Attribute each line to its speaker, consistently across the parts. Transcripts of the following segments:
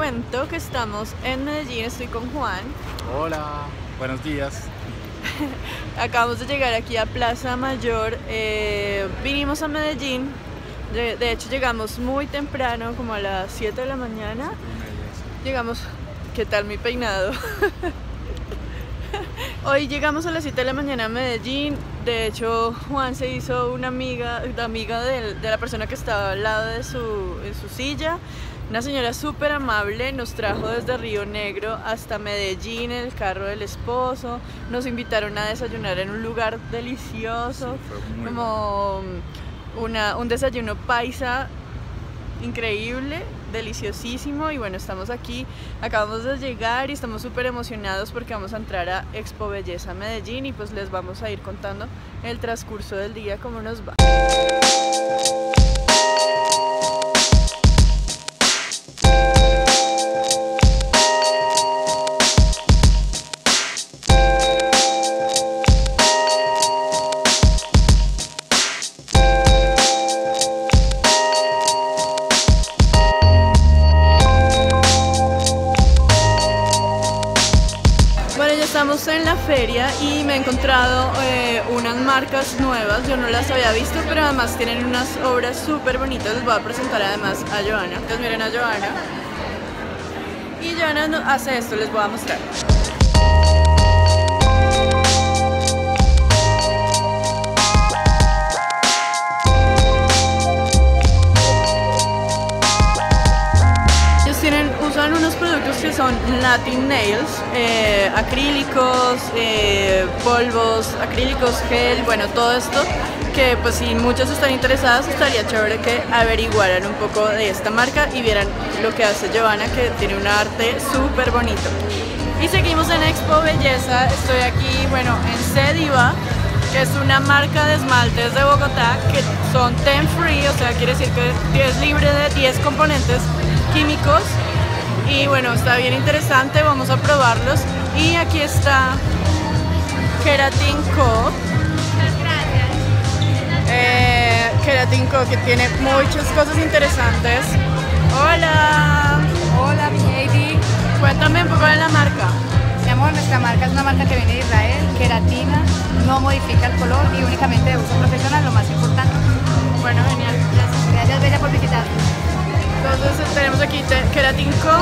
Speaker 1: cuento que estamos en Medellín, estoy con Juan.
Speaker 2: Hola, buenos días.
Speaker 1: Acabamos de llegar aquí a Plaza Mayor, vinimos a Medellín, de hecho llegamos muy temprano, como a las 7 de la mañana. Llegamos, ¿qué tal mi peinado? Hoy llegamos a las 7 de la mañana a Medellín. De hecho, Juan se hizo una amiga de la persona que estaba al lado de en su silla. Una señora súper amable, nos trajo desde Río Negro hasta Medellín en el carro del esposo. Nos invitaron a desayunar en un lugar delicioso,
Speaker 2: Sí,
Speaker 1: como un desayuno paisa increíble, deliciosísimo. Y bueno, estamos aquí, acabamos de llegar y estamos súper emocionados porque vamos a entrar a Expo Belleza Medellín y pues les vamos a ir contando el transcurso del día, cómo nos va. Estamos en la feria y me he encontrado unas marcas nuevas, yo no las había visto, pero además tienen unas obras súper bonitas. Les voy a presentar además a Joana. Entonces miren a Joana. Y Joana hace esto, les voy a mostrar. Usan unos productos que son Latin Nails, acrílicos, polvos, acrílicos, gel, bueno, todo esto que pues si muchas están interesadas estaría chévere que averiguaran un poco de esta marca y vieran lo que hace Joana, que tiene un arte súper bonito. Y seguimos en Expo Belleza, estoy aquí, bueno, en Cediva, que es una marca de esmaltes de Bogotá que son 10 free, o sea, quiere decir que es libre de 10 componentes químicos. Y bueno, está bien interesante, vamos a probarlos. Y aquí está Keratin Co. Keratin Co, que tiene muchas cosas interesantes. Hola.
Speaker 3: Hola, mi Heidi.
Speaker 1: Cuéntame un poco de la marca.
Speaker 3: Mi amor, nuestra marca es una marca que viene de Israel, Keratina, no modifica el color y únicamente de uso profesional, lo más importante.
Speaker 1: Bueno, genial. Gracias.
Speaker 3: Gracias, Bella, por visitarnos.
Speaker 1: Entonces tenemos aquí Keratin Co.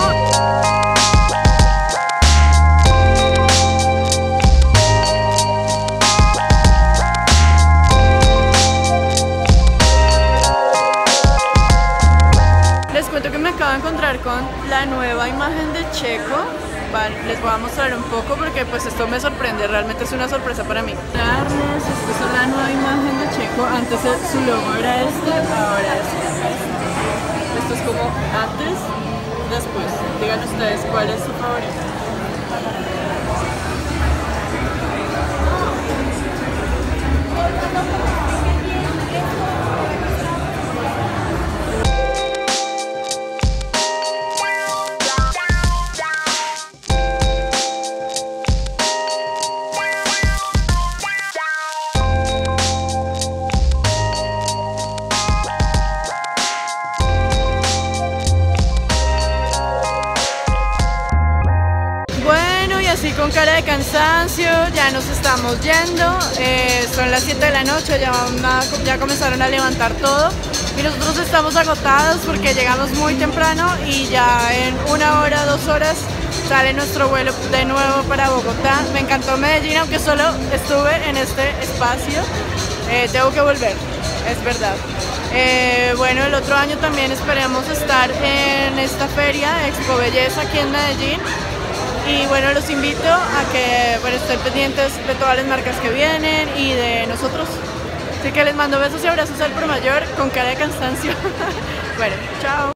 Speaker 1: Les cuento que me acabo de encontrar con la nueva imagen de Checo. Les voy a mostrar un poco porque pues esto me sorprende, realmente es una sorpresa para mí. Esta es la nueva imagen de Checo. Antes su logo era este, ahora es este. Esto es como antes, después. Digan ustedes cuál es su favorito. Así con cara de cansancio, ya nos estamos yendo, son las 7 de la noche, ya comenzaron a levantar todo y nosotros estamos agotados porque llegamos muy temprano y ya en 1 hora, 2 horas sale nuestro vuelo de nuevo para Bogotá. Me encantó Medellín, aunque solo estuve en este espacio, tengo que volver, es verdad. Bueno, el otro año también esperemos estar en esta feria, Expo Belleza, aquí en Medellín. Y bueno, los invito a que estén pendientes de todas las marcas que vienen y de nosotros. Así que les mando besos y abrazos al por mayor con cara de cansancio. Bueno, chao.